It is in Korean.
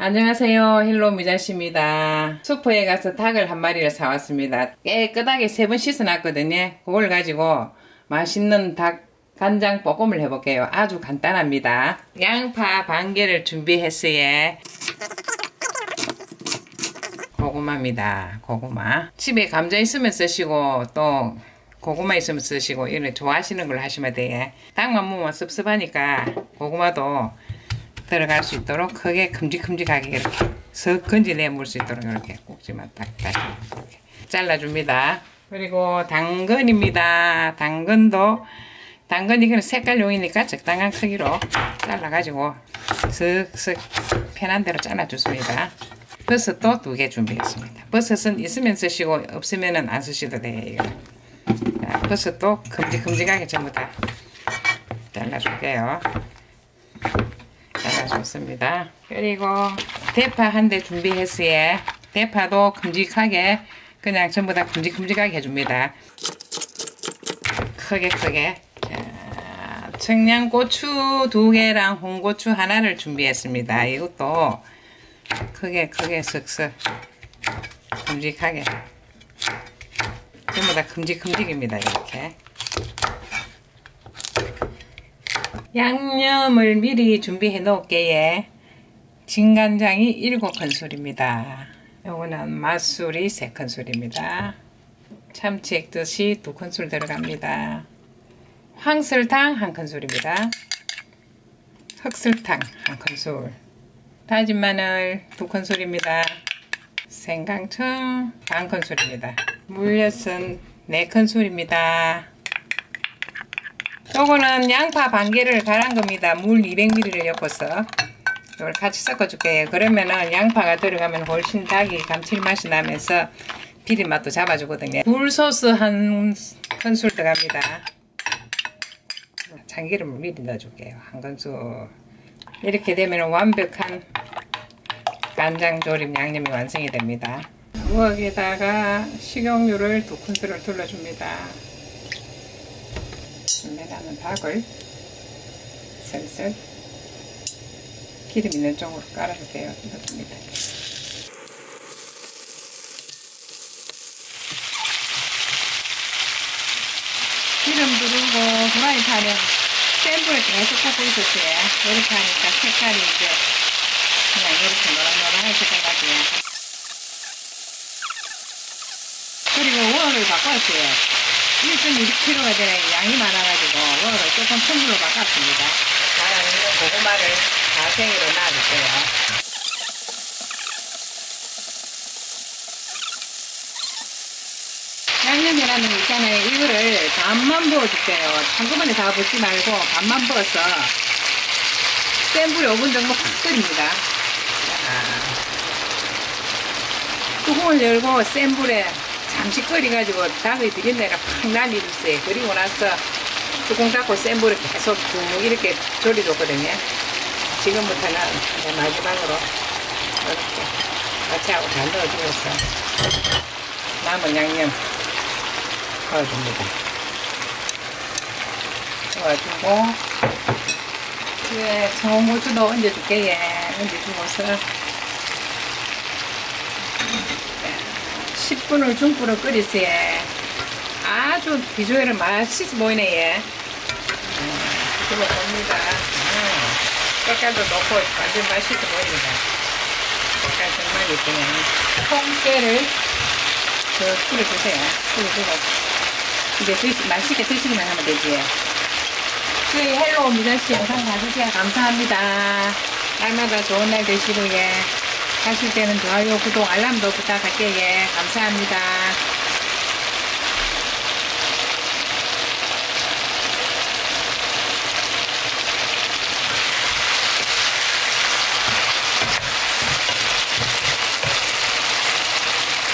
안녕하세요. 헬로 미자씨입니다. 슈퍼에 가서 닭을 한 마리를 사왔습니다. 깨끗하게 3번 씻어놨거든요. 그걸 가지고 맛있는 닭 간장 볶음을 해볼게요. 아주 간단합니다. 양파 반 개를 준비했어요. 고구마입니다. 고구마. 집에 감자 있으면 쓰시고 또 고구마 있으면 쓰시고 이런 좋아하시는 걸로 하시면 돼요. 닭만 먹으면 섭섭하니까 고구마도 들어갈 수 있도록 크게 큼직큼직하게 이렇게 석 건지내 물 수 있도록 이렇게 꼭지만 딱 다시 이렇게 잘라줍니다. 그리고 당근입니다. 당근이 그냥 색깔용이니까 적당한 크기로 잘라가지고 슥슥 편한 대로 잘라줬습니다. 버섯도 2개 준비했습니다. 버섯은 있으면 쓰시고 없으면 안 쓰셔도 돼요. 자, 버섯도 큼직큼직하게 전부 다 잘라줄게요. 잘라줬습니다. 그리고 대파 한 대 준비했어요. 대파도 큼직하게 그냥 전부 다 큼직큼직하게 해줍니다. 크게 자, 청양고추 2개랑 홍고추 하나를 준비했습니다. 이것도 크게 쓱쓱 큼직하게 전부 다 큼직큼직입니다. 이렇게 양념을 미리 준비해 놓을게요. 진간장이 7큰술입니다. 요거는 맛술이 3큰술입니다. 참치 액젓이 2큰술 들어갑니다. 황설탕 1큰술입니다. 흑설탕 1큰술. 다진 마늘 2큰술입니다. 생강청 1큰술입니다. 물엿은 4큰술입니다. 요거는 양파 반 개를 갈은 겁니다. 물 200ml를 엮어서 이걸 같이 섞어줄게요. 그러면은 양파가 들어가면 훨씬 닭이 감칠맛이 나면서 비린맛도 잡아주거든요. 굴소스 1큰술 들어갑니다. 참기름을 미리 넣어줄게요. 1큰술. 이렇게 되면 완벽한 간장조림 양념이 완성이 됩니다. 부엌에다가 식용유를 2큰술을 둘러줍니다. 준비하는 닭을 슬슬 기름 있는 쪽으로 깔아줄게요. 이렇습니다. 기름 두르고 후라이팬에 센 불에 계속 굽고 있었어요. 이렇게 하니까 색깔이 이제 그냥 이렇게 노랑노랑해질 것 같아요. 그리고 원을 바꿨어요. 1.2kg가 되는 양이 많아가지고 원을 조금 큰 불로 바꿨습니다. 나는 고구마를 가생으로 놔둘게요. 양념이라는 거 있잖아요. 이거를 반만 부어줄게요. 한꺼번에 다 붓지 말고 반만 부어서 센 불에 5분 정도 확 끓입니다. 뚜껑을 열고 센 불에 잠시 끓여가지고 닭의 비린내가 팍 날려주세요. 그리고 나서 뚜껑 닫고 센 불에 계속 쭉 이렇게 졸여줬거든요. 지금부터는 마지막으로 이렇게 같이 하고 다 넣어주면서 남은 양념 넣어줍니다. 넣어주고 예, 청고추도 얹어줄게요. 얹어주고서 10분을 중불로 끓이세요. 아주 비주얼은 맛있어 보이네. 예. 끓여봅니다. 색깔도 좋고 완전 맛있어 보입니다. 색깔 정말 예쁘네요. 통깨를 더 끓여주세요. 끓여주고 이제 맛있게 드시기만 하면 되지. 저희 헬로 미자씨 영상 봐주세요. 감사합니다. 날마다 좋은 날 되시고 예. 하실 때는 좋아요, 구독, 알람도 부탁할게요. 감사합니다.